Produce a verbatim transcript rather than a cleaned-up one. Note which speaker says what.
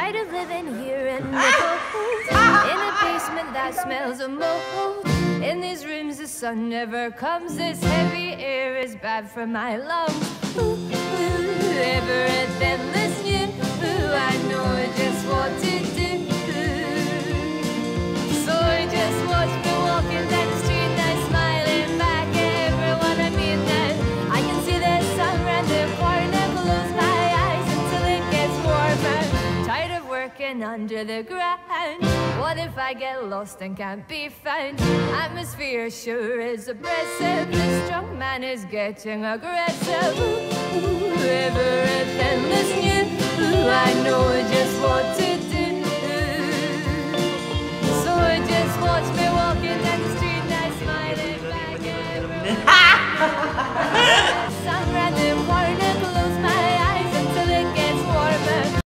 Speaker 1: Tired of living here in the cold, in a basement that smells of mold. In these rooms the sun never comes. This heavy air is bad for my lungs. Ooh, ooh, everything listening. Ooh, I know just what to do. So I just watch me walking down the street and I'm smiling back at everyone I meet now. I can see the sun around the corner, close my eyes until it gets warmer. Tired of working under the ground. What if I get lost and can't be found? Atmosphere sure is oppressive. The strong man is getting aggressive. Ooh, ooh, everything is new. Ooh, I